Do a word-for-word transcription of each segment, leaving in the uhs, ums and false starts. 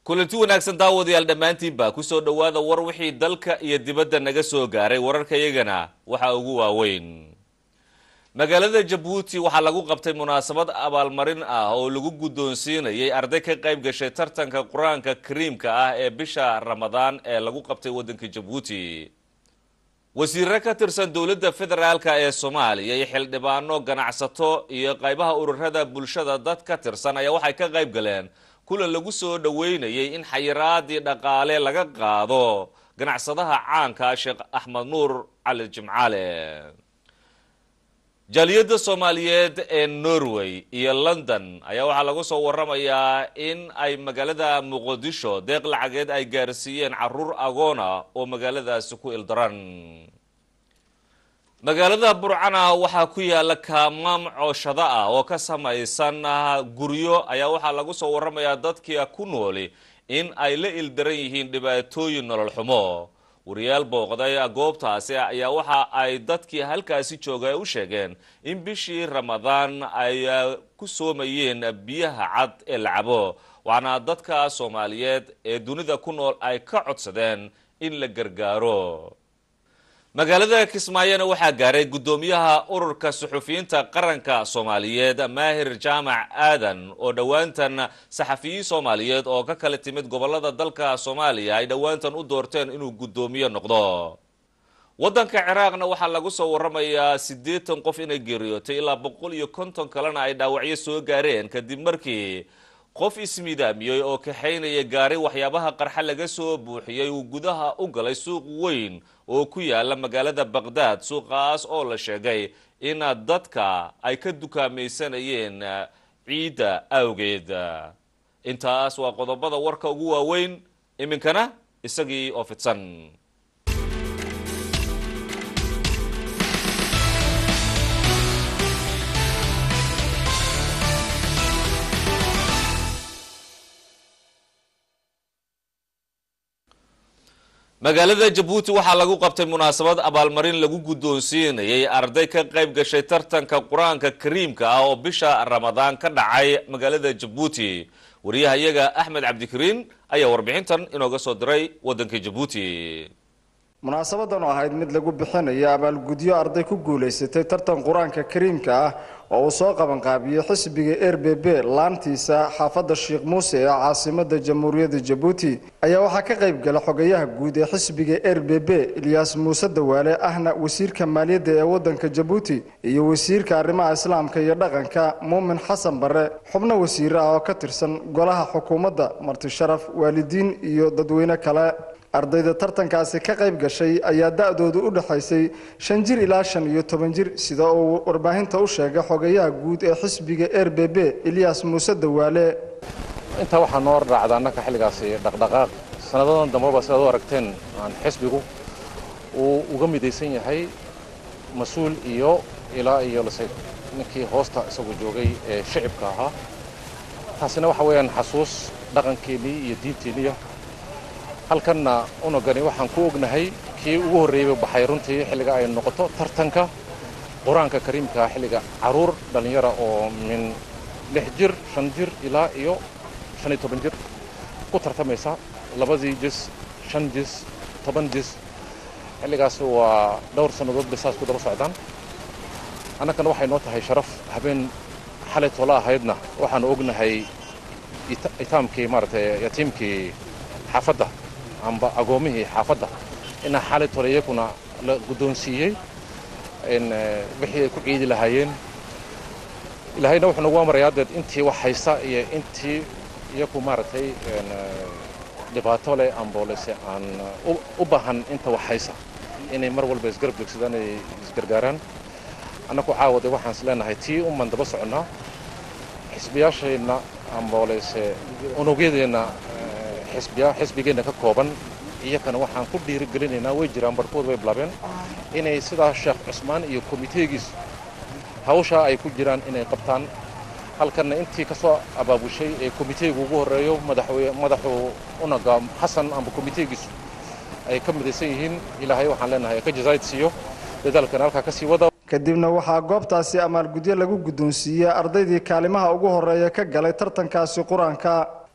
kulanti wanaagsan daawadayaal dhammaantiinba ku soo dhawaada war wixii dalka iyo dibadda naga soo gaaray wararkayagana waxa ugu waaweyn magaalada Jabuuti waxa lagu qabtay munaasabad abaalmarin ah oo lagu guddoonsiinayay arday ka qayb gashay tartanka Quraanka Kariimka ah ee bisha Ramadaan ee lagu qabtay wadanka Jabuuti wasiirka ka tirsan dawladda federaalka ee Soomaaliya iyo xildhibaano ganacsato iyo qaybaha ururada bulshada dad ka tirsan ayaa waxay ka qayb galeen kulan lagu soo dhaweynayay in xayiraadii dhaqaale laga qaado ganacsadaha caanka Sheekh Axmed Nuur Cali Jimcaale Jaliyada Soomaaliyeed ee Norway iyo London ayaa waxa lagu soo waramayaa in ay magaalada Muqdisho deeq lacageed ay gaarsiiyeen caruur agoona oo magaaladaas ku ildaran magaalada Burcana waxa ku yaala kaamam cooshada ah oo ka samaysan guryo ayaa waxa lagu soo waramayaa dadkii ku nool in ay la ildaran yihiin dhibaatooyin nolol xumo wariyaal booqday goobtaasi ayaa waxa ay dadkii halkaasi joogay u sheegeen in bishii Ramadaan ay ku soomayeen biyaha cad ee lacabo waana dadka Soomaaliyeed ee dunida ku nool ay ka codsadeen in la gargaaro magaalada Kismaayana waxa gaaray gudoomiyaha ururka suxufiyiinta qaranka Soomaaliyeed Maahir Jaamac Aadan oo dhawaantan saxafiyiin Soomaaliyeed oo ka kala timid gobolada dalka Soomaaliya ay dhawaantan u doorteen inuu gudoomiye noqdo wadanka Ciraaqna waxa lagu soo waramayaa siddeetan qof inay geeriyootay ilaa boqol iyo konton kalena ay dhaawacyo soo gaareen kadib markii qof ismidaamiyay oo ka xeynaya gaari waxyaabaha qarxa laga soo buuxiyay uu gudaha u galay suuq weyn oo ku yaala magaalada Baghdad suuqaas oo la sheegay in dadka ay ka dukaamaysanayeen ciida awgeed intaas waa qodobada warka ugu waaweyn iminkana isagii oo fidsan magaalada Jabuuti waxa lagu qabtay munaasabad abaalmarin lagu guddoonsiinayay arday ka qayb gashay tartanka Quraanka Kariimka ah oo bisha Ramadaan ka dhacay magaalada Jabuuti wariyahayaga Axmed Cabdikariin ayaa warbixintan inooga soo diray wadanka Jabuuti munaasabadan oo ahayd mid lagu bixinayo abaalgudyo arday ku guuleysatay tartan Quraanka Kariimka ah oo soo qaban qaabiyay xisbiga R B B laantiisa xaafadda Sheekh Muuse ee caasimadda Jamhuuriyadda Jabuuti ayaa waxa ka qayb galay xogayaha guud ee xisbiga R B B Ilyas Muuse Dawaale ahna wasiirka maaliyadda ee wadanka Jabuuti iyo wasiirka arrimaha islaamka iyo dhaqanka Muumin Xasan Bare xubno wasiir ah oo ka tirsan golaha xukuumadda marti sharaf waalidiin iyo dadweyne kale ardayda tartankaasi ka qayb gashay ayaa da'doodu u dhaxaysay shan jir ilaa shan iyo toban jir sida uu warbaahinta u sheegay xogayaha guud ee xisbiga R B B Ilyas Muuse Dawaale inta waxa noo raacday annaka xilligaasi dhaqdhaqaaq sanadadan dambe sida aad aragteen aan xisbigu uu uga midaysan yahay mas'uul iyo ilaa iyo lasay ninkii hoosta isagu joogay ee shacabka ahaa taasina waxa weeyaan xasuus dhaqankeennii iyo diinteennii halkanna unagani waxaan ku ognahay kii ugu horeeyay baxay runtii xilliga ay noqoto tartanka Quraanka Kariimka xilliga caruur dhalinyaro oo min lix jir shan jir ilaa iyo shan iyo toban jir ku tartamaysa labadii jis shan jis toban jis xilligaas waa dhowr sanadood bisaas ku daba socdaan annagana waxay noo tahay sharaf habeen xalay tola ahaydna waxaan ognahay itaamkii maartay yatiimkii xaafadda amba agoomihii xaafadda in xalay tolayakuna la guddoonsiiyay in wixii ku ciidi lahaayeen ilaahayna wuxuu nagu amrayaa dad intii wax haysta iyo intii iyagu maartay dhibaato leh amboolese aan u baahan inta wax haysta inay mar walba isgarab joogsadaan ay isgargaaraan annagu caawada waxaan isleenahay tii u mandaba soconaa xisbiyaashayna amboolese unugyadeenna xisbiya xisbigeena ka kooban iyakana waxaan ku dhiirigelinaynaa way jiraan barkood way bilaabeen inay sida Sheekh Cusmaan iyo komiteegiis hawsha ay ku jiraan inay qabtaan halkana intii ka soo abaabushay ee komiteegu ugu horeeyo madaxweyne madaxu unaga Xasan amba komiteegiis ay ka midaysan yihiin ilaahay waxaan leenahay ka jazaaysiyo dadaalkan halka ka sii wada kadibna waxaa goobtaasi amaalgudyo lagu guddoonsiiyay ardaydii kaalimaha ugu horeeya ka galay tartankaasi Quraanka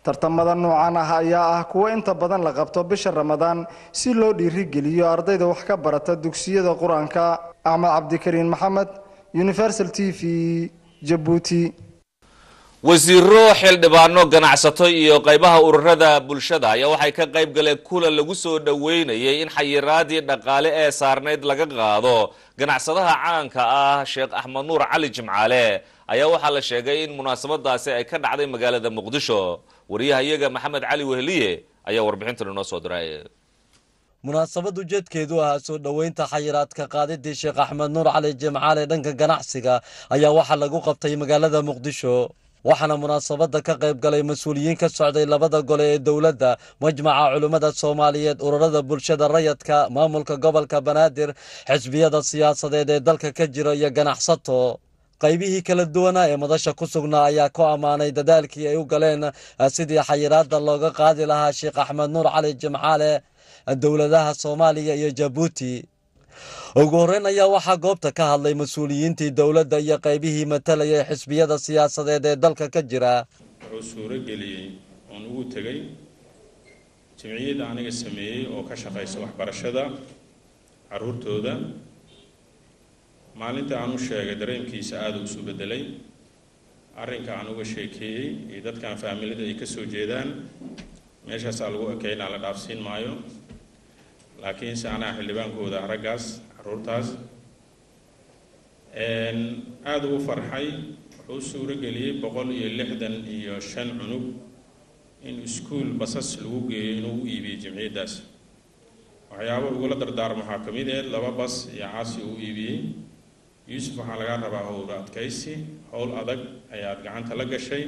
tartamada noocan ah ayaa ah kuwo inta badan la qabto bisha Ramadaan si loo dhiirigeliyo ardayda wax ka barata dugsiyada Quraanka. Axmed Cabdikariin Maxamed, Universal T V, Djibouti. wasiiro xildhibaano ganacsato iyo qaybaha ururada bulshada ayaa waxay ka qayb galeen kulan lagu soo dhaweynayay in xayiraadii dhaqaale ee saarneyd laga qaado ganacsadaha caanka ah Sheekh Axmed Nuur Cali Jimcaale ayaa waxa la sheegay in munaasabadaasi ay ka dhacday magaalada Muqdisho. wariyahayaga Maxamed Cali Wehliye ayaa warbixintan noo soo diray. munaasabadu jeedkeedu ah soo dhaweynta xayiraadka qaadidii Sheekh Axmed Nuur Cali Jimcaale dhanka ganacsiga ayaa waxa lagu qabtay magaalada Muqdisho. waxaana munaasabada ka qayb galay mas'uuliyiin ka socday labada gole ee dawladda, majmaca culimada Soomaaliyeed, ururada bulshada rayidka, maamulka gobolka Banaadir, xisbiyada siyaasadeed ee dalka ka jira iyo ganacsato. qaybihii kala duwanaa ee madasha ku sugnaa ayaa ku amaanay dadaalkii ay u galeen sidii xayiraadda looga qaadi lahaa Sheekh Axmed Nuur Cali Jimcaale dawladaha Soomaaliya iyo Djibouti. ugu horeyn ayaa waxaa goobta ka hadlay mas'uuliyiintii dawladda iyo qaybihii matalaya xisbiyada siyaasadeed ee dalka ka jira. wuxuu suuro geliyay oo ugu tagay jamciyada aniga sameeyay oo ka shaqeysa waxbarashada caruurtooda. maalinta aan u sheegay dareenkiisa aad u soo bedelay, arrinka aan uga sheekeeyay iyo dadkan faamilada ay ka soo jeedaan meeshaas lagu ekeynaa la dhaafsiin maayo, laakiin saanaa xildhibaankooda raggaas caruurtaas een aad u farxay. wuxuu suuro geliyay boqol iyo lixdan iyo shan cunug in iskuul basas lagu geeyo inuu u iibiyo jamciyadaas. waxyaabo ugu la dardaarmo waxaa ka mid ah laba bas iyo caasi uu iibiyey. yuusuf waxaa laga rabaa howl adkaysi, howl adag ayaad gacanta la gashay.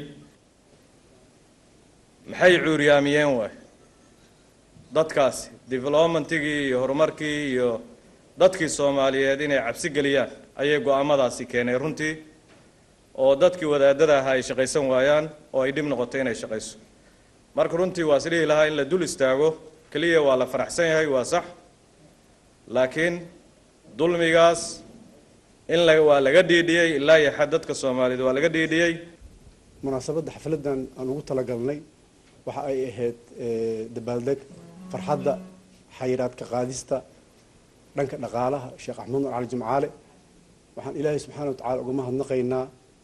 maxay cuuryaamiyeen waay dadkaasi developmentigii iyo horumarkii iyo dadkii Soomaaliyeed inay cabsi geliyaan ayay go'aamadaasi keenay runtii, oo dadkii wadaadada ahaa ay shaqaysan waayaan oo ay dhib noqoto inay shaqayso. marka runtii waa sidii lahaa in la dul istaago kaliya waa la faraxsan yahay, waa sax, laakiin dulmigaas in la waa laga dhiidhiyay ilaa iyo xad dadka Soomaaliyeed waa laga dhiidhiyay. munaasabadda xafladan aan ugu talagalnay waxa ay ahayd dabaaldeg farxadda xayiraadka qaadista dhanka dhaqaalaha Sheekh Axmed Nuur Cali Jimcaale. waxaan Ilaahay subxaanahu wa tacaala uga mahadnaqaynaa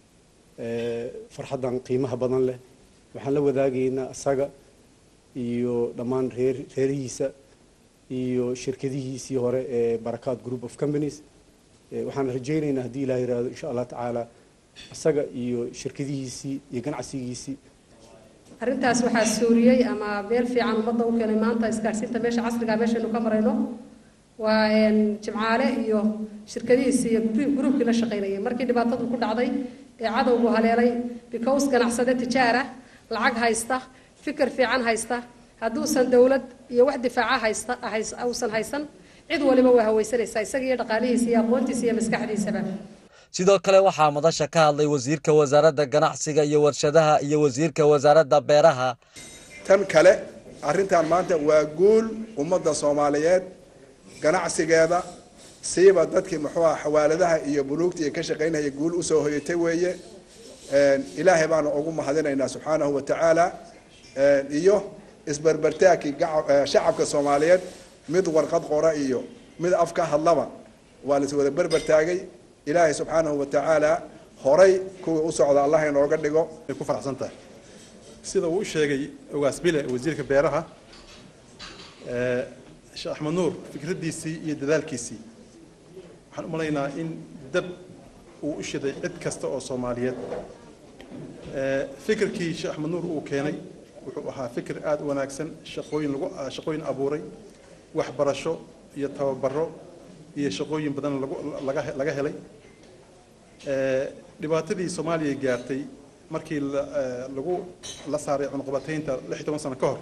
farxaddan qiimaha badan leh. waxaan la wadaagaynaa asaga iyo dhammaan reer reerihiisa iyo shirkadihiisii hore ee Barakaat Group of Companies. waxaan rajaynaynaa haddii Ilaahay yiraahdo insha Allah tacaala asaga iyo shirkadihiisii iyo ganacsigiisii arrintaas waxaa suuriyay ama meel fiican ummadda u keenay maanta isgaarsiinta meesha casriga meeshaynu ka marayno waa Jimcaale iyo shirkadihiisii iyo groupkii la shaqeynayay markii dhibaatadu ku dhacday ee cadowgu haleelay because ganacsade tijaara lacag haysta fikir fiican haysta hadduusan dawlad iyo wax difaaca haysta aysan haysan cid waliba waa hawaysanaysaa isaga iyo dhaqaalihiisa iyo aqoontiisa iyo maskaxdiisaba. sidoo kale waxaa madasha ka hadlay wasiirka wasaaradda ganacsiga iyo warshadaha iyo wasiirka wasaaradda beeraha. tan kale arrintan maanta waa guul ummadda Soomaaliyeed ganacsigeeda siiba dadkii muxuu xawaaladaha iyo buluugta ka shaqeynaya guul u soo hoyatay weeye. ilaahay baan ugu mahadinaynaa subxaanahu wa tacaala iyo isbarbartaakii shacabka Soomaaliyeed mid warqad qora iyo mid afka hadlaba waa la wada barbartaagay. ilaahay subxaanahu wa tacaala horay kuwa u socda Allah inooga dhigo. ku faraxsantahay sida uu sheegay ogaas bile wasiirka beeraha ee Sheekh Axmed Nuur fikradiisii iyo dadaalkiisii waxaan u maleynayaa in dab uu u shiday cid kasta oo Soomaaliyeed. ee fikirkii Sheekh Axmed Nuur uu keenay wuxuu ahaa fikir aad u wanaagsan, shaqooyin lagu shaqooyin abuuray, waxbarasho iyo tababaro iyo shaqooyin badan laga laga helay. ee dhibaatadii Soomaaliya gaartay markii lagu la saaray cunqabataynta lix iyo toban sano ka hor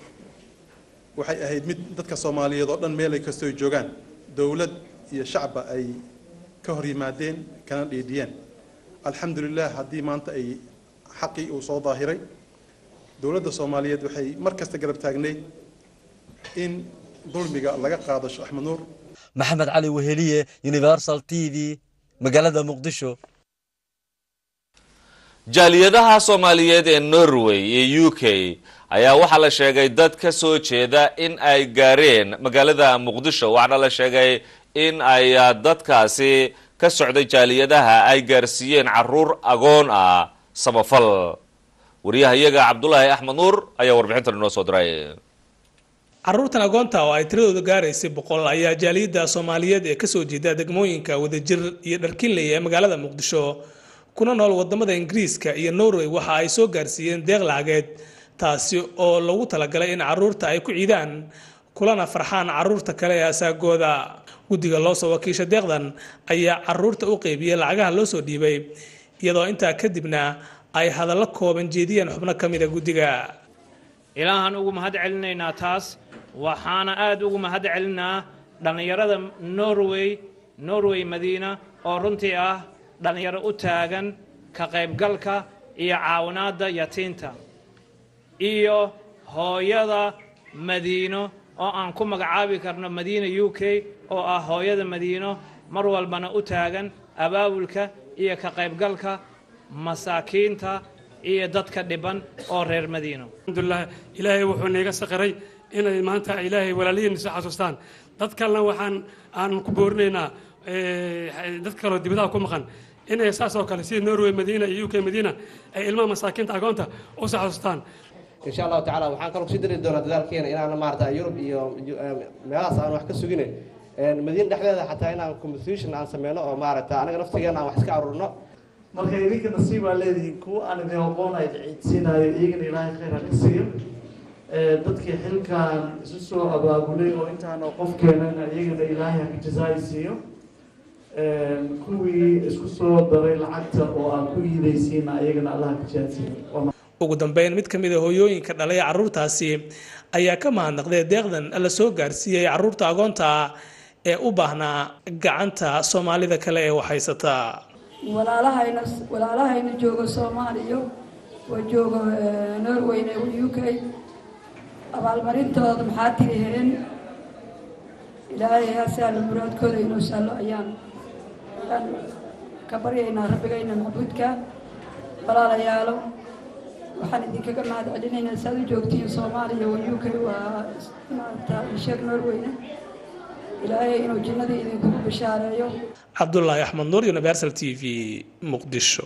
waxay ahayd mid dadka Soomaaliyeed oo dhan meel ay kastoo joogaan dawlad iyo shacba ay ka hor yimaadeen kana dhiidhiyeen. alxamdulillah haddii maanta ay xaqii uu soo daahiray dawladda Soomaaliyeed waxay mar kasta garab taagneyd in dulmiga laga qaado Sheekh Axmed Nuur. Maxamed Cali Wehliye, Universal T V, magaalada Muqdisho. jaaliyadaha Soomaaliyeed ee Norway iyo U K ayaa waxaa la sheegay dad ka soo jeeda in ay gaareen magaalada Muqdisho waxaana la sheegay in ay dadkaasi ka socday jaaliyadaha ay gaarsiiyeen caruur agoon ah samafal wariyahayaga Cabdullaahi Axmed Nuur ayaa warbixintan inoo soo diray caruurtan agoonta oo ay tiradooda gaaraysay boqol ayaa jaaliyada Soomaaliyeed ee ka soo jeeda degmooyinka wadajir iyo Dharkiinley ee magaalada Muqdisho kuna nool wadamada Ingiriiska iyo Norway waxa ay soo gaarsiiyeen deeq lacageed taasi oo lagu talagalay in caruurta ay ku ciidaan kulana farxaan caruurta kale ee asaagooda gudiga loo soo wakiisha deeqdan ayaa caruurta u qaybiyay lacagaha loo soo dhiibay iyadoo intaa kadibna ay hadallo kooban jeediyeen xubno kamid ah gudiga ilaahan ugu mahad celinayna taas waxaana aad ugu mahad celinaa dhalinyarada Norway Norway Madiina oo runtii ah dhalinyaro u taagan ka qaybgalka iyo caawinaada yatiinta iyo hooyada Madiino oo aan ku magacaabi karno Madiina U K oo ah hooyada Madiino mar walbana u taagan abaabulka iyo ka qaybgalka masaakiinta iyo dadka dhiban oo reer Madiino alxamdulillah ilaahay wuxuu neega saqaray inay maanta ilaahay walaalihiin soo xasuustaan dad kalena waxaan aan ku boorinaynaa ee dad kale dibadaha ku maqan inay saas oo kale sida Norway Madiina iyo U K Madiina ay ilmaha masaakiinta agoonta u soo xasuustaan insha Allah taala waxaan kaloo sii dirin doonaa dadaalkeena inaan maarta Yurub iyo meelahaas aan wax ka suginay een Madiina dhexdeeda xataa inaan competition aan sameeyno oo maarta anaga naftigeena aan wax iska arurno marka idinka nasiib baa leedihiin kuwa aan idin aqoonay ciidsiinayo iyagana ilaahay khayr ha ka siiyo ee dadkii xilkan isu soo abaabulay oo intaan qof keenana iyagana ilaahay ha ka jazaaysiiyo ee kuwii isku soo daray lacagta oo aan ku iidaysiina iyagana Allah ha ka jazaaysiiyo ugu dambeyn mid kamid ah hooyooyinka dhalay caruurtaasi ayaa ka mahadnaqday deeqdan la soo gaarsiiyay caruurta agoonta ee u baahnaa gacanta Soomaalida kale ee waxaysata walaalahayna walaalahayna jooga Soomaaliya oo jooga Norway iyo U K abaalmarintooda maxaa tiriheen ilaahay asaal muraadkooda inuu salo ayaan ka baryaynaa rabbigayna macbuudka walaalayaalo waxaan idinkaga mahad celinaynaa saad u joogtiin Soomaaliya oo U K waa maanta sheeg Norwayna ilaahay inuu jannadii idinku bishaareeyo Cabdullaahi Axmed Nuur Universal T V Muqdisho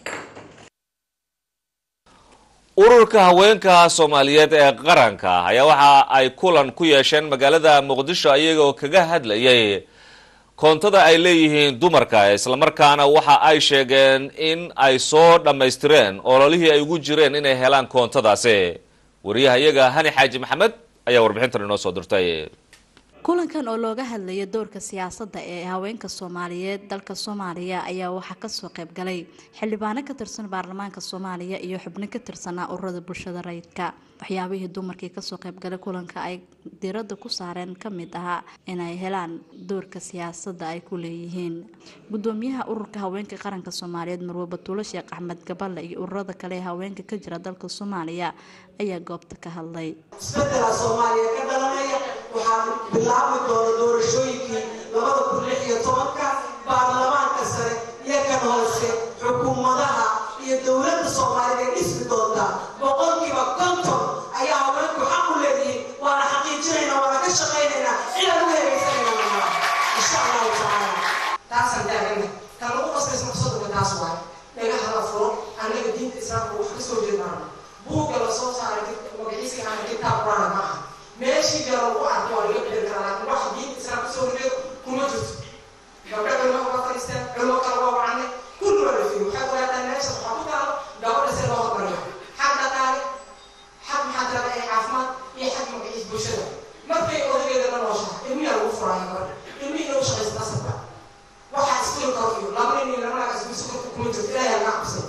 ururka haweenka Soomaaliyeed ee qaranka ayaa waxa ay kulan ku yeesheen magaalada Muqdisho ayagoo kaga hadlayay koontada ay leeyihiin dumarka isla markaana waxa ay sheegeen in ay soo dhameystireen ololihii ay ugu jireen inay helaan koontadaasi wariyahayaga Hani Xaaji Maxamed ayaa warbixintan inoo soo dirtay kulankan oo looga hadlayo doorka siyaasadda ee haweenka Soomaaliyeed dalka Soomaaliya ayaa waxa ka soo qayb galay xildhibaano ka tirsan baarlamaanka Soomaaliya iyo xubno ka tirsan ururada bulshada rayidka waxyaabihii dumarkii ka soo qayb galay kulanka ay diiradda ku saareen kamid ah inay helaan doorka siyaasadda ay ku leeyihiin gudoomiyaha ururka haweenka qaranka Soomaaliyeed Marwo Batuulo Sheekh Axmed Gaballe iyo ururada kale ee haweenka ka jira dalka Soomaaliya ayaa goobta ka hadlay Soomaaliya ka dhalanaya waxaan bilaabi doonaa doorashooyinkii labada kun iyo lix iyo tobanka baarlamaanka sare iyo kan hoose xukuumadaha iyo dawladda Soomaaliya dhismi doonta boqolkiiba konton ayaa haweenku xaq u leeyihiin waana xaqiijinaynaa waana ka shaqaynaynaa ilaa lagu helaysanayna insha Allah taala taasaan daahina kan lagu qasbaysa maqsadka taas waay laga hada furo anaga diinta islaamka wax ka soo jeednaa buugga la soo saaray magaciisa aan kitaab quraan ma aha meeshii jaro u arko waa laga bedeli karaa laakiin wax diinta islaamka soo horjeedo kuma jirto gabdha kalma uga fadhiisteen culmo kale waa wacnay kulli waa la fiiyo waxay ogaataan meesha waxaa ku taalo gabadha si loo hormariyo xag dhaqaale xag maxaa tirada ee caafimaad iyo xag magaciis bulshada markay odageeda la nooshaha ilmiyaa lagu furaayo gabadha ilmihii inuu shaqaysta nasabka waxaa iskuul karo iyo laba nin iyo laba naag isku sukurka kuma jirto ilaahay laga cabsado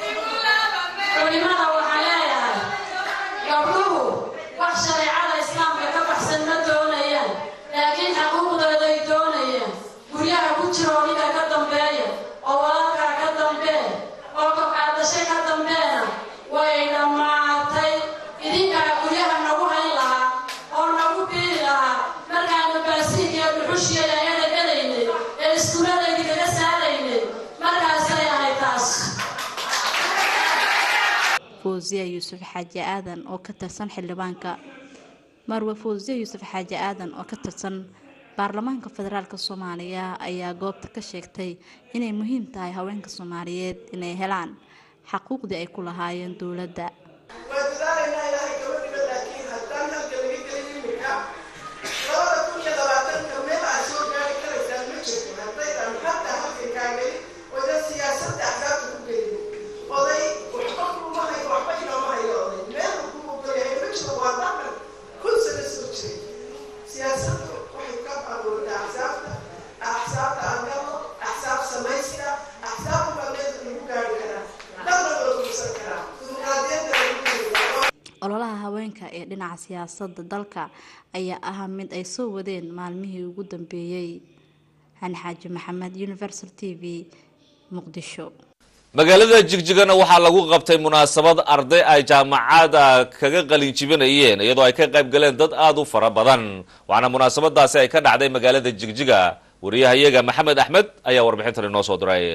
culimada waxaa leeyahay gabdhuhu wax shareecada islaamka ka baxsan ma doonayaan laakiin xuquuqdooda ay doonayaan guryaha ku jiro ninka ka dambeeya oo walaalkaa ka dambeeya oo kobcaadashe ka dambeena way dhammaatay idinkaa guryaha nagu hayn lahaa oo nagu biiri lahaa markaanu baasiinkiyo dhuxushiya ayada gelaynay ee iskuullada idinkaga saaraynay markaasay ahay taas Fawziya Yuusuf Xaaji Aadan oo ka tirsan xildhibaanka Marwa Fawziya Yuusuf Xaaji Aadan oo ka tirsan baarlamaanka federaalka Soomaaliya ayaa goobta ka sheegtay inay muhiim tahay haweenka Soomaaliyeed inay helaan xuquuqdii ay ku lahaayeen dawladda. ololaha haweenka ee dhinaca siyaasadda dalka ayaa ahaa mid ay soo wadeen maalmihii ugu dambeeyay. Xan Xaaji Maxamed, Universal T V, Muqdisho. magaalada Jigjigana waxaa lagu qabtay munaasabad arday ay jaamacada kaga qalin jibinayeen iyadoo ay ka qayb galeen dad aad u fara badan. waxaana munaasabadaasi ay ka dhacday magaalada Jigjiga. wariyahayaga Maxamed Axmed ayaa warbixintan inoo soo diray.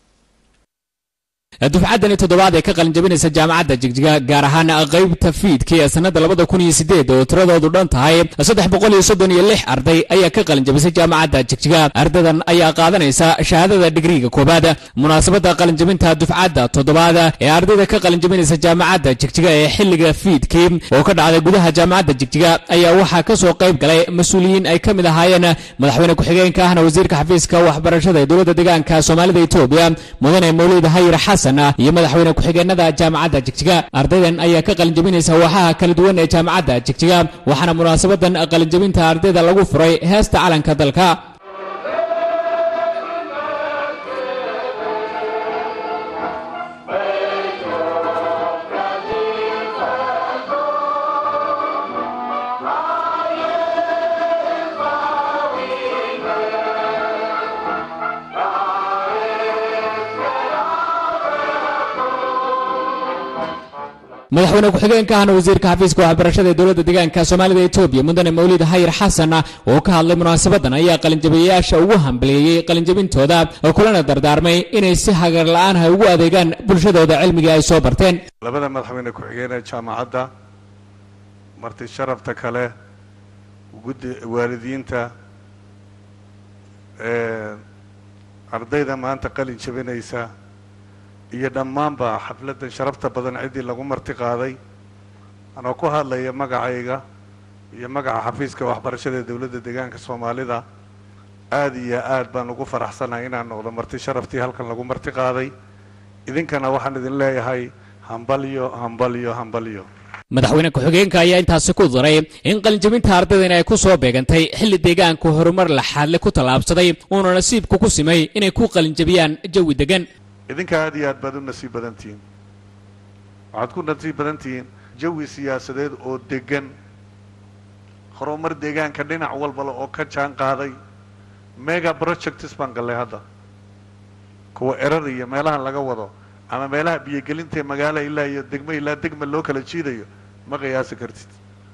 dufcadani toddobaad ee ka qalin jabinaysa jaamacadda Jigjiga gaar ahaan qaybta fiidkii ee sanada labada kun iyo sideed oo tiradoodu dhan tahay saddex boqol iyo soddon iyo lix arday ayaa ka qalin jabisay jaamacadda Jigjiga. ardaydan ayaa qaadanaysa shahaadada digriga koobaad. munaasabada qalin jabinta dufcadda toddobaad ee ardayda ka qalin jabinaysa jaamacadda Jigjiga ee xilliga fiidkii oo ka dhacday gudaha jaamacadda Jigjiga ayaa waxaa ka soo qayb galay mas'uuliyiin ay kamid ahaayeen madaxweyne ku-xigeenka ahna wasiirka xafiiska waxbarashada ee dowladda deegaanka Soomaalida Itoobiya mudane Mawlid Hayr Xasan iyo madaxweyne ku-xigeenada jaamacadda Jigjiga. ardaydan ayaa ka qalin jabinaysa waxaa kala duwan ee jaamacadda Jigjiga waxaana munaasabadan qalin jabinta ardayda lagu furay heesta calanka dalka. madaxweyne ku-xigeenka ahna wasiirka xafiiska waxbarashada ee dowladda deegaanka Soomaalida Itoobiya mudane Mawlid Hayr Xasan oo ka hadlay munaasabadan ayaa qalin jabiyayaasha ugu hambalyeeyay qalin jabintooda kulana dardaarmay inay si hagar la'aan ah ugu adeegaan bulshadooda cilmiga ay soo barteen. labada madaxweyne ku-xigeenka jaamacadda marti sharafta kale guddi waalidiinta ee ardayda maanta qalin jabinaysa iyo dhammaanba xafladan sharafta badan cidii lagu marti qaaday anoo ku hadlaya magacayga iyo magaca xafiiska waxbarashada ee dowladda deegaanka Soomaalida aad iyo aad baan ugu faraxsanahay inaan noqdo marti sharaftii halkan lagu marti qaaday. idinkana waxaan idin leeyahay hambalyo hambalyo hambalyo. madaxweyne ku-xigeenka ayaa intaasi ku daray in qalin jabinta ardaydan ay ku soo beegantay xilli deegaanku horumar la xadle ku talaabsaday uuna nasiibku ku simay inay ku qalin jabiyaan jawi degan. idinka aad iyo aad baad u nasiib badan tihiin waxaad ku nasiib badan tihiin jawi siyaasadeed oo degan horumar deegaanka dhinac walba oo ka jaan qaaday mega projects baan galay hadda kuwa erar iyo meelaha laga wado ama meelaha biyogelinta ee magaalo ilaa iyo degmo ilaa degmo loo kala jiidayo ma qiyaasi kartid.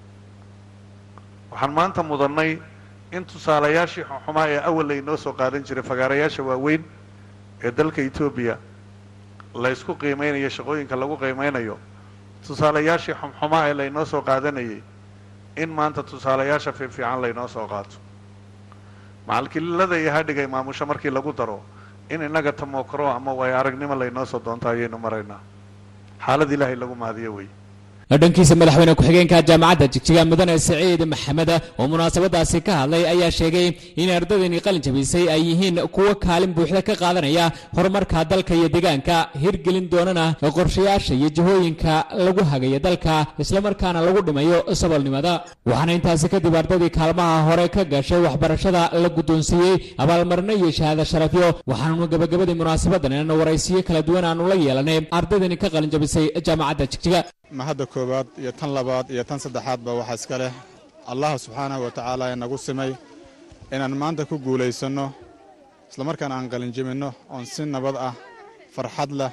waxaan maanta mudannay in tusaalayaashii xumaa ee awal laynoo soo qaadan jiray fagaarayaasha waaweyn ee dalka Itoobiya la isku qiimeynayo shaqooyinka lagu qiimeynayo tusaalayaashii xumxumaa ee laynoo soo qaadanayay in maanta tusaalayaasha fiican laynoo soo qaato. macalkilada iyo hadhiga maamusha markii lagu daro in inaga tamookaro ama way aragnimo laynoo soo doonto ayaynu maraynaa. xaalad ilaahay lagu mahadiyo wey. dhankiisa madaxweyne ku-xigeenka jaamacadda Jigjiga mudane Saciid Maxamed oo munaasabadaasi ka hadlay ayaa sheegay in ardaydani qalin jabisay ay yihiin kuwa kaalin buuxda ka qaadanaya horumarka dalka iyo deegaanka hirgelin doonana qorshayaasha iyo jihooyinka lagu hagayo dalka isla markaana lagu dhimayo saboolnimada. waxaana intaasi kadib ardaydii kaalmaha hore ka gashay waxbarashada la guddoonsiiyey abaalmarino iyo shahaado sharafyo. waxaanu gabagabadii munaasabadan inaan waraysiyo kala duwan aanu la yeelanay ardaydani ka qalin jabisay jaamacadda Jigjiga. mahadda koobaad iyo tan labaad iyo tan saddexaadba waxaa iska leh allah subxaanahu wa tacaala ee nagu simay inaan maanta ku guulaysanno islamarkaana aan qalin jebinno oon si nabad ah farxad leh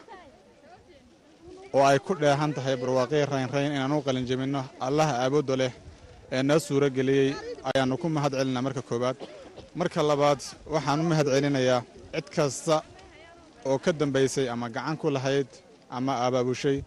oo ay ku dheehan tahay barwaaqii raynrayn inaan u qalin jebinno allah aaboodo leh ee noo suuro geliyey ayaannu ku mahad celinaa marka koowaad. marka labaad waxaan u mahad celinayaa cid kasta oo ka dambaysay ama gacan ku lahayd ama abaabushay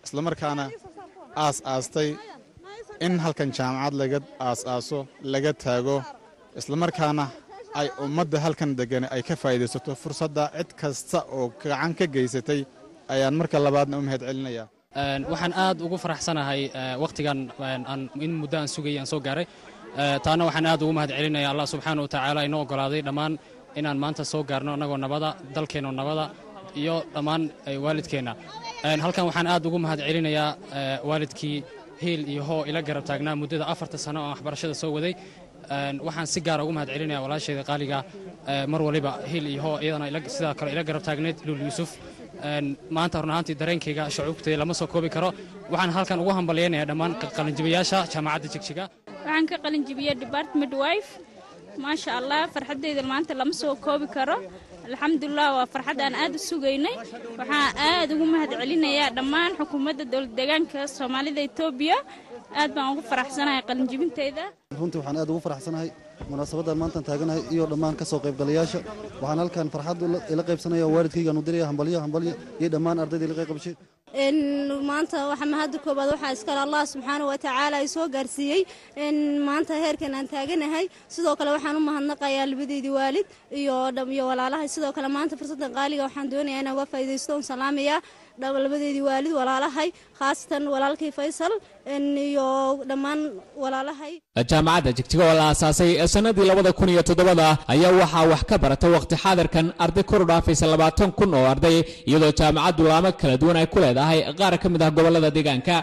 islamarkaana aas aastay in halkan jaamacad laga aas-aaso laga taago islamarkaana ay ummadda halkan degan ay ka faa'iidaysato fursadda cid kasta oo gacan ka geysatay ayaan marka labaadna u mahad celinayaa. waxaan aad ugu faraxsanahay waqtigan aan in muddo aan sugayay aan soo gaaray taana waxaan aad ugu mahad celinayaa Allah subxaanahu wa ta'ala inoo ogolaaday dhammaan inaan maanta soo gaarno anagoo nabada dalkeena nabada iyo dhammaan waalidkeena halkan waxaan aad ugu mahad celinayaa waalidkii hiil iyo hoo ila garab taagnaa muddada afarta sano oo waxbarashada soo waday waxaan si gaar ah ugu mahad celinayaa walaasheeda qaaliga mar waliba hiil iyo hoo iyadana sidoo kale ila garab taagneed Luul Yuusuf maanta run ahaantii dareenkayga shucuubtay lama soo koobi karo waxaan halkan ugu hambaleynayaa dhammaan qalinjibiyaasha jaamacadda Jigjiga waxaan ka qalinjibiyay department wife ما شاء الله فرحتي إذا ما أنت لمسه كوبي كرو الحمد لله وفرحت أنا آد سوقيني وحنا آد وهم هاد علينا يا دمان حكومة الدولة دجان كصومالي ذا إثيوبيا آد بنقول فرح سنة يقلن جبين تيدا runtii waxaan aad ugu faraxsanahay munaasabadda maanta taaganahay iyo dhammaan ka soo qaybgalayaasha waxaan halkan farxad ila qaybsanaya waalidkayga u diraya hambaliyo hambaliyo iyo dhammaan ardayda ila qaybgashay in maanta waxa mahad koobaad waxa iska Allah subhanahu wa ta'ala ay soo gaarsiiyay in maanta heerkan aan taaganahay sidoo kale waxaan u mahadnaqayaa labadeedii waalid iyo dhamiyo walaalahay sidoo kale maanta fursadan qaaliga waxaan doonayaa inaan uga faa'iideysto oo salaamiya labadeedii waalid walaalahay khaasatan walaalkay Faysal iyo dhammaan walaalahay jaamacadda Jigjiga oo la aasaasay sanadii labada kun iyo toddoba ayaa waxa wax ka barata waqti xaadirkan arday kor u dhaafaysa labaatan kun oo arday iyadoo jaamacaddu laamo kala duwan ay ku leedahay qaar ka mid ah gobolada deegaanka.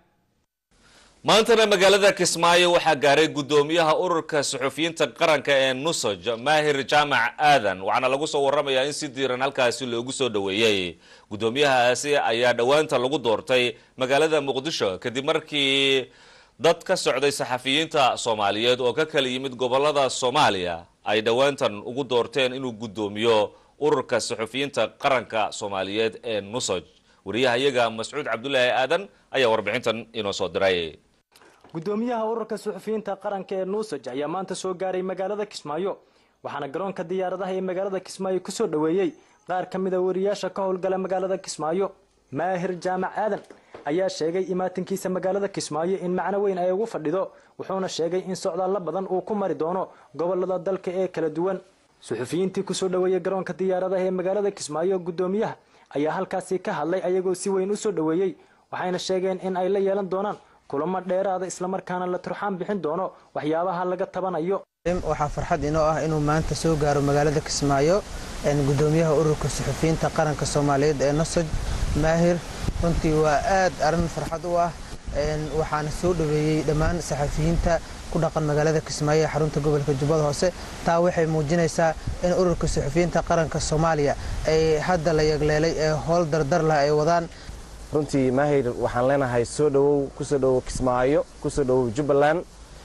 maantana magaalada Kismaayo waxaa gaaray gudoomiyaha ururka suxufiyiinta qaranka ee Nusaj Maahir Jaamac Aadan waxaana lagu soo waramayaa in si diiran halkaasi loogu soo dhaweeyay gudoomiyahaasi ayaa dhawaanta lagu doortay magaalada Muqdisho kadib markii dad ka socday saxafiyiinta Soomaaliyeed oo ka kala yimid gobolada Soomaaliya ay dhawaantan ugu doorteen inuu gudoomiyo ururka suxufiyiinta qaranka Soomaaliyeed ee Nusaj wariyahayaga Mas'uud Cabdullaahi Aadan ayaa warbixintan inoo soo diray. gudoomiyaha ururka suxufiyiinta qaranka ee Nusaj ayaa maanta soo gaaray magaalada Kismaayo waxaana garoonka diyaaradaha ee magaalada Kismaayo ku soo dhaweeyay qaar ka mid ah wariyaasha ka howlgala magaalada Kismaayo. Maahir Jaamac Aadan ayaa sheegay imaatinkiisa magaalada Kismaayo in macno weyn ay ugu fadhido wuxuuna sheegay in socdaal badan uu ku mari doono gobolada dalka ee kala duwan. suxufiyiintii ku soo dhaweeyay garoonka diyaaradaha ee magaalada Kismaayo gudoomiyaha ayaa halkaasi ka hadlay ayagoo si weyn u soo dhaweeyay waxayna sheegeen in ay la yeelan doonaan kulamo dheeraad isla markaana la turxaan bixin doono waxyaabaha laga tabanayo. waxa farxad inoo ah inuu maanta soo gaaro magaalada Kismaayo in gudoomiyaha ururka suxufiyiinta qaranka Soomaaliyeed ee Nusaj Maahir runtii waa aad arin farxad u ah waxaana soo dhaweeyay dhammaan saxafiyiinta ku dhaqan magaalada Kismaayo xarunta gobolka Jubbada Hoose taa waxay muujinaysaa in ururka suxufiyiinta qaranka Soomaaliya ay hadda la yagleelay ee howl dardar leh ay wadaan. runtii Maahir waxaan leenahay soo dhawow ku soo dhawow Kismaayo ku soo dhawow Jubbaland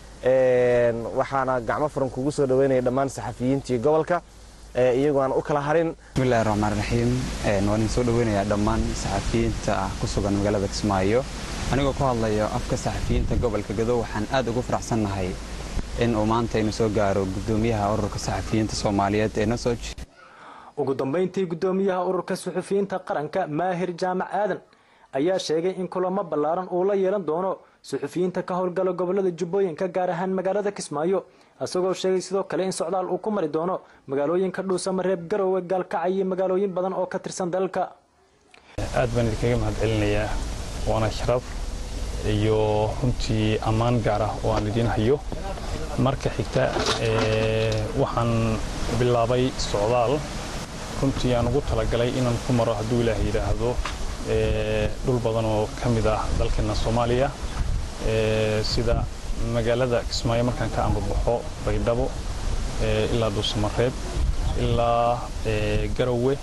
een waxaana gacmo furan kugu soo dhaweynay dhammaan saxafiyiintii gobolka ee iyagoo aan u kala harin. bismillaahir rahmaanir rahiim een waan soo dhaweynayaa dhammaan saxafiyiinta ku sugan magaalada Kismaayo anigoo ku hadlayo afka saxafiyiinta gobolka Gadow waxaan aad ugu faraxsanahay in uu maanta inuu soo gaaro gudoomiyaha ururka saxafiyiinta Soomaaliyeed ee Nusaj. ugu dambeyntii gudoomiyaha ururka suxufiyiinta qaranka Maahir Jaamac Aadan ayaa sheegay in kulamo ballaaran uu la yeelan doono suxufiyiinta ka howlgala gobolada Jubbooyinka gaar ahaan magaalada Kismaayo asagoo sheegay sidoo kale in socdaal uu ku mari doono magaalooyinka Dhuusamareeb Garowe Gaalkacyo iyo magaalooyin badan oo ka tirsan dalka. aad baan idinkaga mahad celinayaa waana sharaf iyo runtii ammaan gaar ah oo aan idin hayo. marka xigta waxaan bilaabay socdaal runtii aan ugu talagalay inaan ku maro hadduu Ilaahay yiraahdo dhul badan oo ka mid ah dalkeena Soomaaliya sida magaalada Kismaayo markaan ka ambabaxo Baydhabo ilaa Dhuusamareeb ilaa Garowe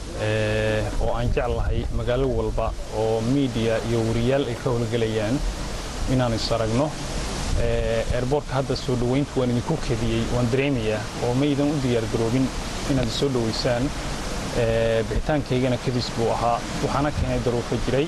oo aan jeclahay magaalo walba oo media iyo wariyaal ay ka howlgalayaan inaan is aragno. airportka hadda soo dhaweyntu waan idinku kediyey waan dareemayaa oo maydan u diyaar garoobin inaad soo dhaweysaan bixitaankaygana kadis buu ahaa waxaana keenay daruufo jiray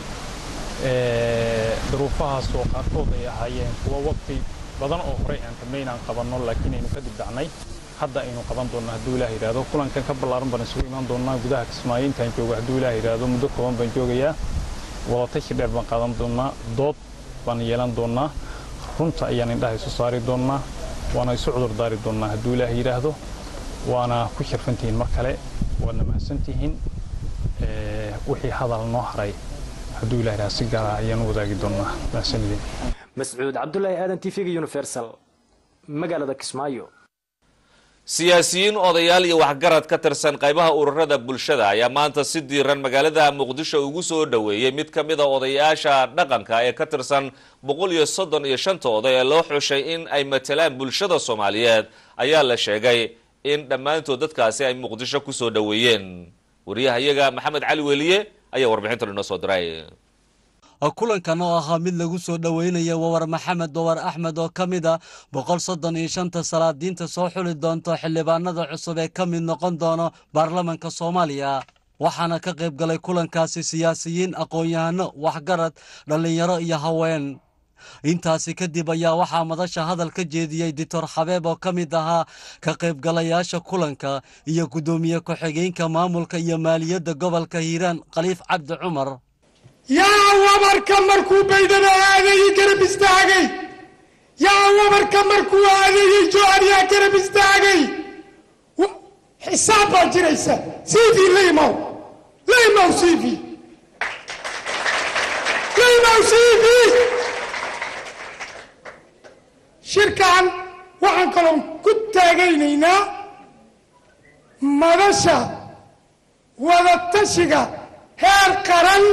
daruufahaas oo qaarkood ay ahaayeen kuwa waqti badan oo hore aan rabnay inaan qabanno laakiin aynu kadib dhacnay hadda aynu qaban doonno hadduu Ilaahay yiraahdo kulankan ka ballaaran baan isugu imaan doonaa gudaha Kismaayo intaan joogo hadduu Ilaahay yiraahdo muddo kooban baan joogayaa wadatashi dheer baan qaadan doonaa dood baan yeelan doonaa runta ayaan indhaha isu saari doonaa waana isu cudur daari doonaa hadduu ilaahay yidhaahdo waana ku sharfantihiin mar kale waadna mahadsantihiin wixii hadal noo haray hadduu ilaahay yidhaahdo si gaara ayaan u wadaagi doonaa mahadsanidin mascuud cabdulaahi aadan t v-ga universal magaalada kismaayo siyaasiyiin odayaal iyo waxgarad ka tirsan qaybaha ururada bulshada ayaa maanta si diiran magaalada muqdisho ugu soo dhaweeyay mid ka mid a odayaasha dhaqanka ee ka tirsan boqol iyo soddon iyo shanta oday ee loo xushay in ay matalaan bulshada Soomaaliyeed ayaa la sheegay in dhammaantood dadkaasi ay muqdisho ku soo dhaweeyeen wariyahayaga maxamed cali weliye ayaa warbixintan inoo soo diray kulankan oo ahaa mid lagu soo dhaweynaya wawar maxamed wawar axmed oo ka mid ah boqol soddon iyo shanta salaadiinta soo xuli doonto xildhibaanada cusub ee ka mid noqon doono baarlamanka Soomaaliya waxaana ka qayb galay kulankaasi siyaasiyiin aqoon-yahano waxgarad dhalinyaro iyo haween intaasi kadib ayaa waxaa madasha hadal ka jeediyay Dictor Xabeeb oo ka mid ahaa ka qaybgalayaasha kulanka iyo gudoomiye ku-xigeenka maamulka iyo maaliyadda gobolka Hiiraan Khaliif Cabdi Cumar yaa wabarka markuu baydana aadayay garab istaagay yaa wabarka markuu aadayay jooriyaa garab istaagay xisaab baa jiraysa siifii laymow laymow siifii laymow siifii shirkan waxaan kaloo ku taagaynaynaa madasha wadatashiga heer qaran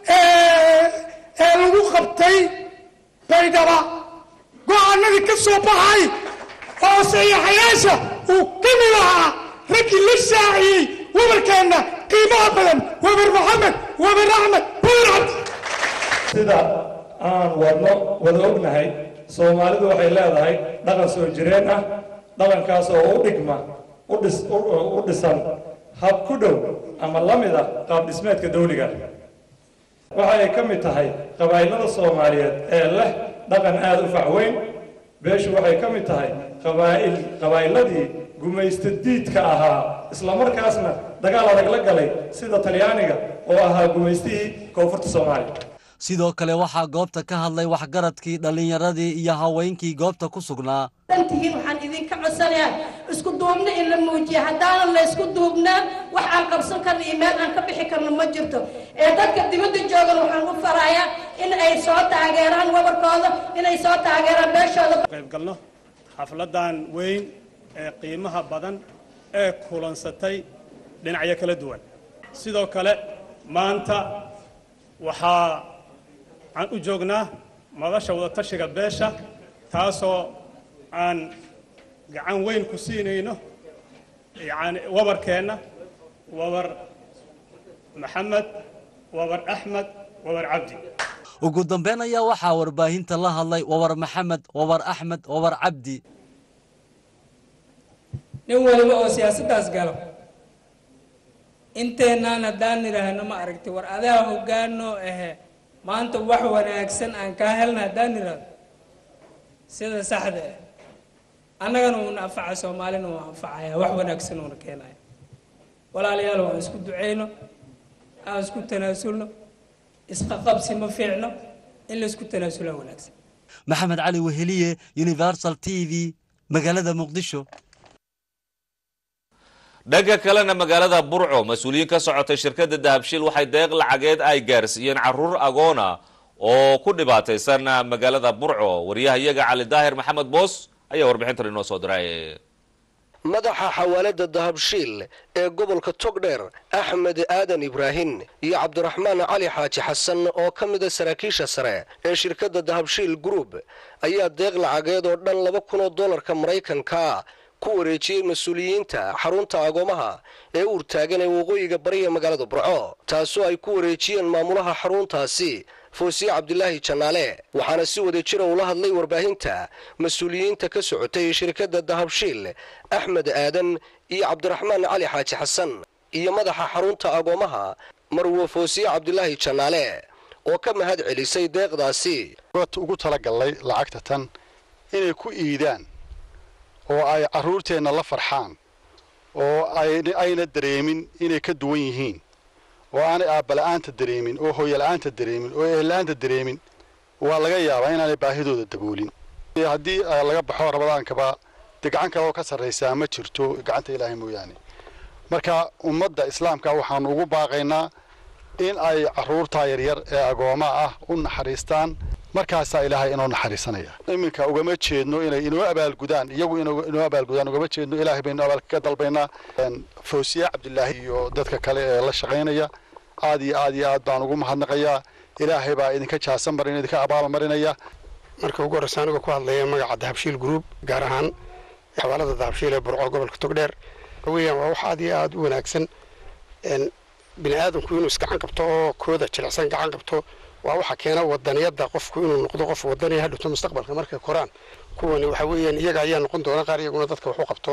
ee lagu qabtay baydhaba go'aanadii ka soo baxay oo saxiixayaasha uu ka mid ahaa raggii la shaaciyey wabarkeenna qiimaha badan wabar maxamed wabar axmed wabar cabdi sida aan wadno wada ognahay soomaalidu waxay leedahay dhaqan soo jireen ah dhaqankaas oo u dhigma u dhisan hab ku dhow ama la mid ah qaab dhismeedka dawliga waxa ay ka mid tahay qabaa'ilada Soomaaliyeed ee leh dhaqan aad u facweyn beeshu waxay ka mid tahay qabaa'il qabaa'iladii gumaysta diidka ahaa isla markaasna dagaal adag la galay sida Talyaaniga oo ahaa gumaystihii koonfurta Soomaaliya sidoo kale waxaa goobta ka hadlay waxgaradkii dhalinyaradii iyo haweenkii goobta ku sugnaa dantihiin waxaan idinka codsanayaa isku duubna in la muujiyo haddaanan la isku duubnaan wax aan qabsan karno iyo meel aan ka bixi karno ma jirto ee dadka dibadda joogan waxaan u farayaa in ay soo taageeraan wabarkooda inay soo taageeraan beeshooda qayb galno xafladan weyn ee qiimaha badan ee kulansatay dhinacyo kala duwan sidoo kale maanta waxaa aan u joognaa madasha wadatashiga beesha taasoo aan gacan weyn ku siinayno yani wabarkeenna wabar maxamed wabar axmed wabar cabdi ugu dambeyn ayaa waxaa warbaahinta la hadlay wawar maxamed wawar axmed wawar cabdi nin waliba oo siyaasaddaas galo inteennaan haddaan nidhaahno ma aragti war adaa hoggaanoo ahe maanta wax wanaagsan aan kaa helna haddaan nidhaahdo sida saxda ah annagana uuna anfaca soomaalina uu anfacaya wax wanaagsan uuna keenaya walaalayaal waan isku duceyno aan isku tanaasulno isqaqabsi ma fiicno in la isku tanaasula wanaagsan maxamed cali weheliye universal t v magaalada muqdisho dhanka kalena magaalada Burco mas'uuliyiin ka socotay shirkadda Dahabshiil waxay deeq lacageed ay gaarsiiyeen caruur agoona oo ku dhibaataysan magaalada Burco wariyahayaga Cali Daahir Maxamed Boos ayaa warbixintan inoo soo diray madaxa xawaalada Dahabshiil ee gobolka Togdheer Axmed Aadan Ibraahin iyo Cabdiraxmaan Cali Xaaji Xasan oo ka mid ah saraakiisha sare ee shirkadda Dahabshiil Group ayaa deeq lacageed oo dhan laba kun oo dollarka Mareykanka ku wareejiyay mas'uuliyiinta xarunta agoomaha ee uu taagan ee waqooyiga bariga magaalada Burco taasoo ay ku wareejiyeen maamulaha xaruntaasi Foosiye Cabdilaahi Janaale waxaana si wada jir ula hadlay warbaahinta mas'uuliyiinta ka socotay shirkadda Dahabshiil Axmed Aadan iyo Cabdiraxmaan Cali Xaaji Xasan iyo madaxa xarunta agoomaha Marwo Foosiye Cabdilaahi Janaale oo ka mahad celisay deeqdaasi ugu tala galay lacagta tan inay ku iidaan oo ay caruurteena la farxaan oo ay ayna dareemin inay ka duwan yihiin oo aanay aabbala-aanta dareemin oo hooyala-aanta dareemin oo ehela'aanta dareemin waa laga yaabaa inaanay baahidooda daboolin haddii laga baxo rabadaankaba dee gacan kale oo ka sarraysaa ma jirto gacanta ilaahay mooyaane marka ummadda islaamka waxaanu ugu baaqaynaa in ay carruurtaa yaryar ee agooma ah u naxariistaan markaasaa ilaahay inoo naxariisanaya iminka ugama jeedno inay inoo abaalgudaan iyagu inoo abaalgudaan ugama jeedno ilaahay baynu abaalka ka dalbaynaa fawsiya cabdilaahi iyo dadka kale ee la shaqaynaya aad iyo aad iyo aad baan ugu mahadnaqayaa ilaahay baa idinka jaasan marin idinka abaalmarinaya marka ugu horreysa aniga ku hadlaya magaca dahabshiil group gaar ahaan xawaalada dahabshiil ee burco gobolka togdheer weeyaan waa wax aad iyo aad u wanaagsan bini aadamku inuu isgacan qabto oo kooda jilicsan gacan qabto waa waxa keena wadaniyada qofku inuu noqdo qof wadani hadhowto mustaqbalka markay koraan kuwani waxa weeyaan iyaga ayaa noqon doona qaar iyaguna dadka wax u qabto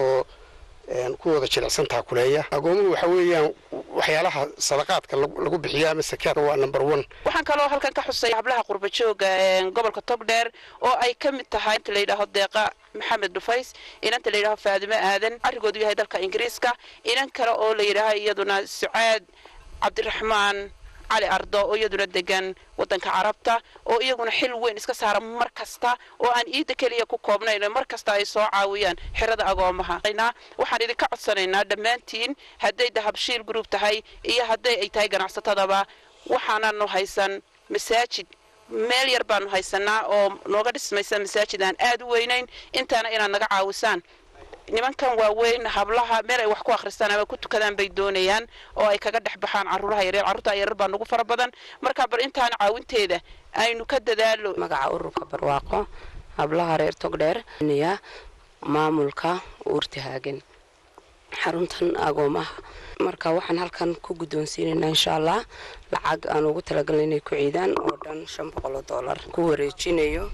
kuwooda jilicsan taa kuleeya agoomuhu waxa weeyaan waxyaalaha sadaqaadka lagu bixiyo ama sakaadka waa number one waxaan kaloo halkan ka xusay hablaha qurba jooga gobolka togdheer oo ay ka mid tahay inta la yidhaaho deeqa maxamed dhufays inanta la yidhaaho faadime aadan arrigoodu yahay dalka ingiriiska inan kale oo la yidhaaho iyaduna sucaad cabdiraxmaan cali ardo oo iyaduna degan wadanka carabta oo iyaguna xil weyn iska saara mar kasta oo aan iida kaliya ku koobnayn mar kasta ay soo caawiyaan xirada agoomaha waxaan idinka codsanaynaa dhammaantiin hadday dahabshiil group tahay iyo hadday ay tahay ganacsatadaba waxaananu haysan masaajid meel yar baanu haysanaa oo nooga dhismaysa masaajid aan aad u weynayn intaana inaad naga caawisaan nimankan waaweyn hablaha meel ay wax ku akhristaan ama ku tukadaan bay doonayaan oo ay kaga dhex baxaan carruuraha yaryar carruurta yaryar baa nagu fara badan marka bar intaan caawinteeda aynu ka dadaalo magaca ururka barwaaqo hablaha reer togdheer niya maamulka uurtahaagan xaruntan agoomaha marka waxaan halkan ku guddoonsiinaynaa insha allah lacag aan ugu talagalnay inay ku ciidaan oo dhan shan boqol oo dollar ku wareejinayo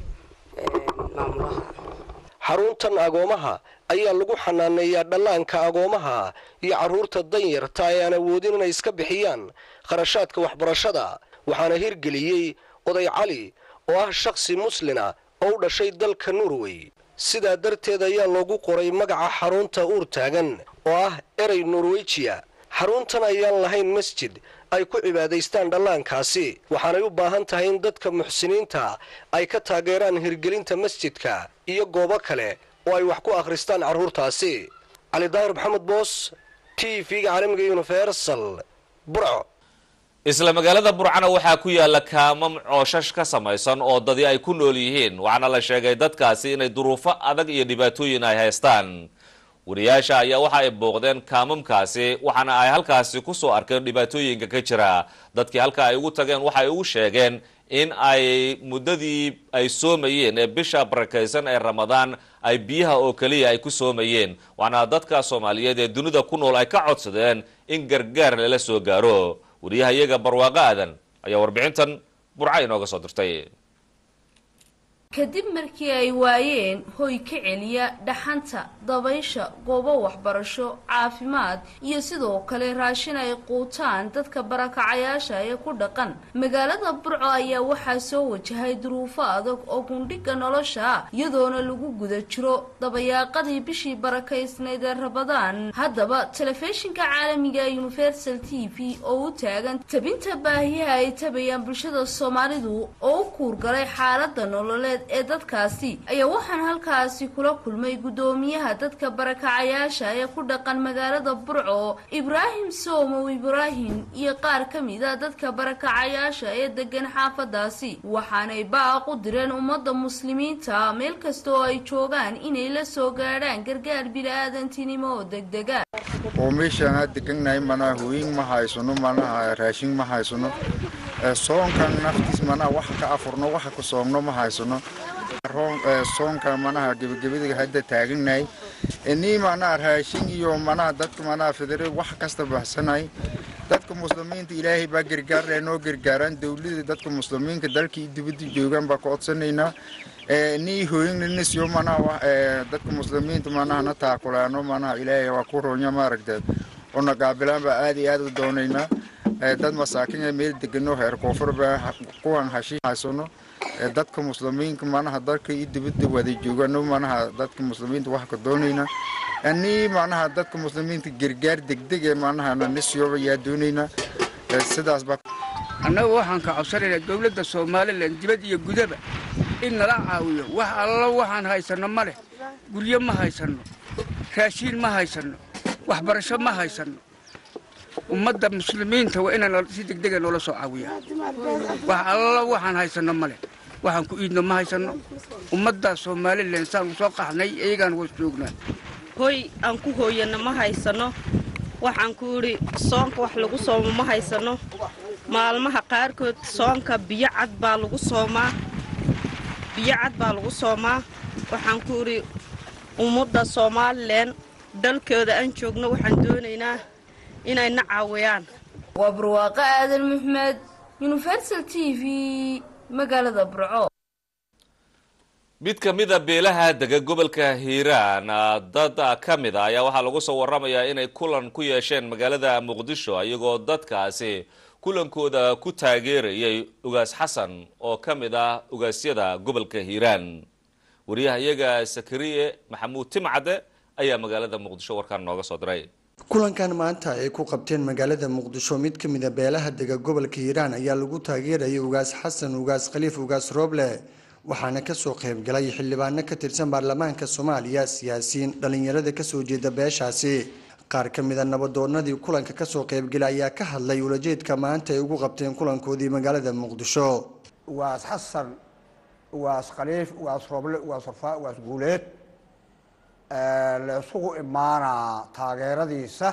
maamulaha xaruntan agoomaha ayaa lagu xanaaneeyaa dhallaanka agoomaha iyo carruurta danyarta ee aan awoodin inay iska bixiyaan kharashaadka waxbarashada waxaana hirgeliyey oday cali oo ah shakhsi muslina oo u dhashay dalka norway sidaa darteed ayaa loogu qoray magaca xarunta uur taagan oo ah erey norwejiya xaruntan ayaan lahayn masjid ay ku cibaadaystaan dhallaankaasi waxaanay u baahan tahay in dadka muxsiniinta ay ka taageeraan hirgelinta masjidka iyo goobo kale oo ay wax ku akhristaan carruurtaasi cali daahir maxamed boos t v-ga caalamiga universal burco isla magaalada burcana waxaa ku yaala kaamam cooshash ka samaysan oo dadi ay ku nool yihiin waxaana la sheegay dadkaasi inay duruufo adag iyo dhibaatooyin ay haystaan wariyaasha ayaa waxa ay booqdeen kaamamkaasi waxaana ay halkaasi ku soo arkeen dhibaatooyinka ka jira dadkii halka ay ugu tageen waxay ugu sheegeen in ay muddadii ay soomayeen ee bisha barakaysan ee ramadaan ay biyaha oo kaliya ay ku soomayeen waxaana dadka Soomaaliyeed ee dunida ku nool ay ka codsadeen in gargaar lala soo gaaro wariyaha iyaga barwaaqo aadan ayaa warbixintan burca inooga soo dirtay kadib markii ay waayeen hoy ka celiya dhaxanta dabaysha goobo waxbarasho caafimaad iyo sidoo kale raashin ay quutaan dadka barakacayaasha ee ku dhaqan magaalada burco ayaa waxaa soo wajahay duruufo adag oo gundhiga nolosha iyadoona lagu guda jiro dabayaaqadii bishii barakaysnayd ee rabadaan haddaba telefishinka caalamiga universal t v oo u taagan tabinta baahiyaha ay tabayaan bulshada Soomaalidu oo u kuurgalay xaaladda nololeed ee dadkaasi ayaa waxaan halkaasi kula kulmay gudoomiyaha dadka barakacayaasha ee ku dhaqan magaalada Burco Ibraahim Soomo Ibraahim iyo qaar kamid ah dadka barakacayaasha ee degan xaafadaasi waxaanay baaq u direen ummadda muslimiinta meel kasta oo ay joogaan inay la soo gaaraan gargaar bini'aadantinimo oo degdeg ah oo meeshaan deganay mana hooyin ma haysano mana raashin ma haysano soonkan naftiis mana wax ka afurno wax ka soomno ma haysano roon soonka mana gabagabada hadda taagnay inii mana raashin iyo mana dadka mana fidare wax kasta baxsanay dadka muslimiinta ilaahay baa gargaar leenoo gargaaran dawladda dadka muslimiinta dalkii dibadda joogan baa codsanaynaa inii hooyinna siyo mana dadka muslimiinta mana na taakulaano mana ilaahay waa ku roonya maaragtay ona qaabilaan baa aad iyo aad u doonaynaa dad masaakiin ee meel degano heer koonfur baa kuwan hashiisano dadka muslimiinta manaha dalka dibadda wada joogaan manaha dadka muslimiinta wax ka doonayna ani manaha dadka muslimiinta gargaar degdeg ee manaha nisiyooba yaa doonayna sidaas ba annagu waxaan ka codsanaynaa dowladda Soomaaliland dibad iyo gudaba in nala caawiyo wax alla waxaan haysano ma leh guryo ma haysano raashin ma haysano waxbarasho ma haysano ummadda muslimiinta waa inaan si degdeg ah noola soo caawiyaa wax alla waxaan haysano ma leh waxaan ku iidno ma haysano ummadda Soomaaliland saan u soo qaxnay iyagaan hoos joognaa hoy aan ku hooyana ma haysano waxaan ku iri soonka wax lagu soomo ma haysano maalmaha qaarkood soonka biyo cad baa lagu soomaa biyo cad baa lagu soomaa waxaan ku iri ummadda Soomaaliland dalkooda aan joogno waxaan doonaynaa inay na caawiyaan waa barwaaqo aadan maxmed Universal T V magaalada Burco mid ka mid ah beelaha dega gobolka Hiiraan dad ka mid ah ayaa waxa lagu soo waramayaa inay kulan ku yeesheen magaalada Muqdisho ayagoo dadkaasi kulankooda ku taageerayay ugaas Xasan oo ka mid ah ugaasyada gobolka Hiiraan wariyaha iyaga Sakariye Maxamuud Timcade ayaa magaalada Muqdisho warkaan nooga soo diray kulankan maanta ay ku qabteen magaalada Muqdisho mid ka mid ah beelaha dega gobolka Hiiraan ayaa lagu taageerayay ugaas Xasan ugaas Khaliif ugaas Roble waxaana ka soo qayb galay xildhibaano ka tirsan baarlamaanka Soomaaliya siyaasiyiin dhalinyarada ka soo jeeda beeshaasi qaar ka mid ah nabadoonnadii kulanka ka soo qayb galay ayaa ka hadlay ulajeedka maanta ay ugu qabteen kulankoodii magaalada Muqdisho ugaas Xasan ugaas Khaliif ugaas Roble ugaas Rafaa ugaas Guuleed la isugu imaana taageeradiisa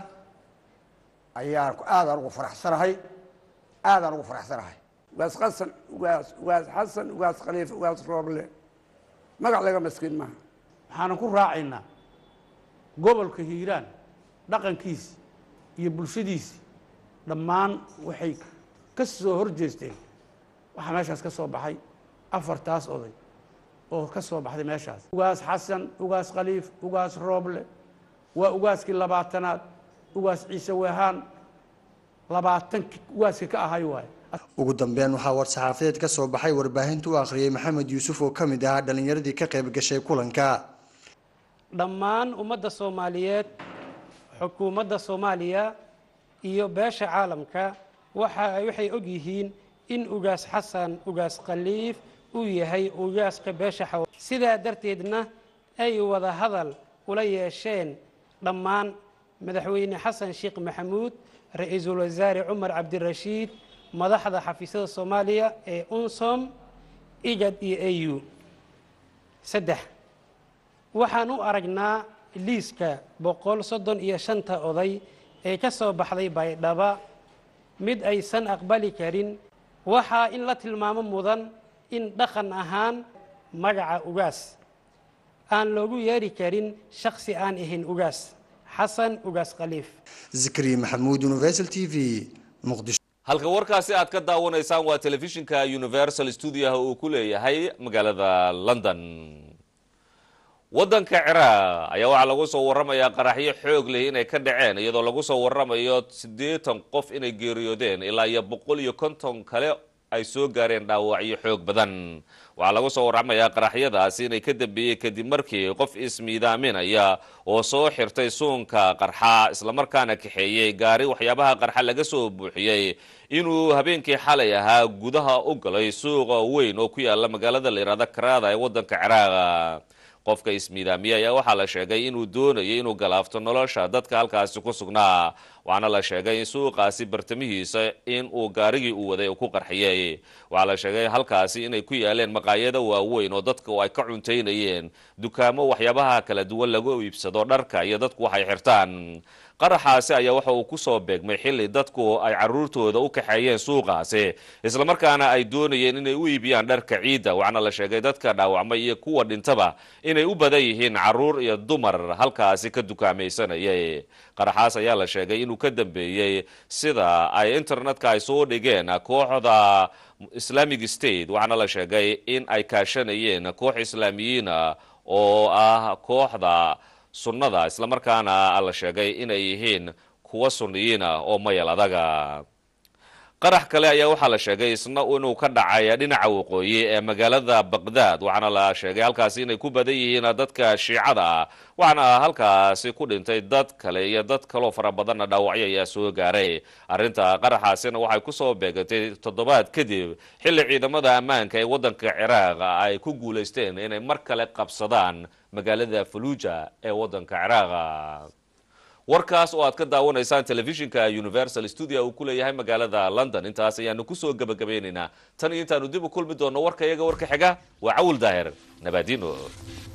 ayaan aad ugu faraxsanahay aad ugu faraxsanahay ugaas Xasan ugaas ugaas Xasan ugaas Khaliif ugaas Roble magac laga maskiin ma waxaan ku raacaynaa gobolka Hiiraan dhaqankiisa iyo bulshadiisa dhammaan waxay ka soo horjeesteen waxa meeshaas ka soo baxay afartaas oday oo ka soo baxday meeshaas ugaas Xasan ugaas Khaliif ugaas Roble waa ugaaskii labaatanaad ugaas Ciise Wahaan labaatan ugaaska ka ahay waay ugu dambeyn waxa war saxaafadeed ka soo baxay warbaahinta u akhriyay Maxamed Yuusuf oo kamid ah dhalinyaradii ka qayb gashay kulanka dhammaan ummadda Soomaaliyeed xukuumadda Soomaaliya iyo beesha caalamka waxa ay waxay og yihiin in ugaas Xasan ugaas Khaliif uu yahay ugaaska beesha xaw sida darteedna ay wada hadal ula yeesheen dhammaan madaxweyne Xasan Sheekh Maxamuud ra'iisul wasaare Umar Cabdirashiid madaxda xafiisyada Soomaaliya ee UNSOM IGAD iyo A U saddex waxaan u aragnaa liiska boqol soddon iyo shan ta oday ee ka soo baxday Baydhabo mid aysan aqbali karin waxa in la tilmaamo mudan in dhaqan ahaan magaca ugaas aan loogu yeeri karin shakhsi aan ahayn ugaas Xasan ugaas Khaliif Zikri Maxamuud Universal T V Muqdisho halka warkaasi aad ka daawanaysaan waa telefishinka Universal Studio uu ku leeyahay magaalada London wadanka Ciraaq ayaa waxa lagu soo waramayaa qaraxyo xoog leh inay ka dhaceen iyadoo lagu soo waramayo siddeetan qof inay geeriyoodeen ilaa iyo boqol iyo konton kale ay soo gaareen dhaawacyo xoog badan waxa lagu soo waramayaa qaraxyadaasi inay ka dambeeyay kadib markii qof ismiidaaminaya oo soo xirtay suunka qarxa isla markaana kaxeeyay gaari waxyaabaha qarxa laga soo buuxiyay inuu habeenkii xalay ahaa gudaha u galay suuqa weyn oo ku yaala magaalada la yiraahdo Karaada ee wadanka Ciraaq qofka ismiidaamiya ayaa waxaa la sheegay inuu doonayay inuu galaafto nolosha dadka halkaasi ku sugnaa waxaana la sheegay in suuqaasi bartamihiisa in uu gaarigii uu waday ku qarxiyay waxaa la sheegay halkaasi inay ku yaaleen maqaayado waaweyn oo dadku ay ka cuntaynayeen dukaamo waxyaabaha kala duwan lagu iibsado dharka iyo dadku waxay xirtaan qaraxaasi ayaa waxa uu ku soo beegmay xilli dadku ay caruurtooda u kaxeeyeen suuqaasi isla markaana ay doonayeen inay u iibiyaan dharka ciida waxaana la sheegay dadka dhaawacmay iyo kuwa dhintaba inay u badan yihiin caruur iyo dumar halkaasi ka dukaamaysanayay qaraxaas ayaa la sheegay inuu ka dambeeyay sida ay internetka ay soo dhigeen kooxda Islamic State waxaana la sheegay in ay kaashanayeen koox islaamiyiin oo ah kooxda sunnada isla markaana la sheegay inay yihiin kuwa sunniyiin oo mayal adaga qarax kale ayaa waxaa la sheegay isna inuu ka dhacay dhinaca waqooyi ee magaalada Baghdad waxaana la sheegay halkaasi inay ku badan yihiin dadka Shiicada ah waxaana halkaasi ku dhintay dad kale iyo dad kale fara badan dhaawacyo ayaa soo gaaray arinta qaraxaasina waxay ku soo beegatay toddobaad kadib xilli ciidamada ammaanka ee wadanka Ciraaq ay ku guuleysteen inay mar kale qabsadaan magaalada Fallujah ee wadanka Ciraaq warkaas oo aad ka daawanaysaan telefishinka Universal Studio uu ku leeyahay magaalada London intaas ayaanu ku soo gabagabeynayna tan intaanu dib u kulmi doono warka iyaga warka xiga waa Cawl Daahir nabadino